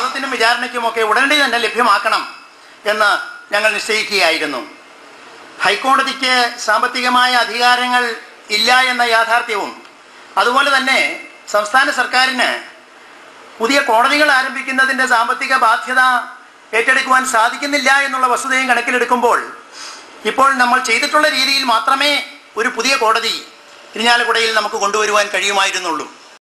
വാദത്തിനും വിചാരണയ്ക്കുമൊക്കെ ഉടനടി തന്നെ ലഭ്യമാക്കണം എന്ന് ഞങ്ങൾ നിശ്ചയിക്കുകയായിരുന്നു. ഹൈക്കോടതിക്ക് സാമ്പത്തികമായ അധികാരങ്ങൾ ഇല്ല എന്ന യാഥാർത്ഥ്യവും അതുപോലെ തന്നെ സംസ്ഥാന സർക്കാരിന് പുതിയ കോടതികൾ ആരംഭിക്കുന്നതിൻ്റെ സാമ്പത്തിക ബാധ്യത ഏറ്റെടുക്കുവാൻ സാധിക്കുന്നില്ല എന്നുള്ള വസ്തുതയും കണക്കിലെടുക്കുമ്പോൾ ഇപ്പോൾ നമ്മൾ ചെയ്തിട്ടുള്ള രീതിയിൽ മാത്രമേ ഒരു പുതിയ കോടതി ഇരിഞ്ഞാലക്കുടയിൽ നമുക്ക് കൊണ്ടുവരുവാൻ കഴിയുമായിരുന്നുള്ളൂ.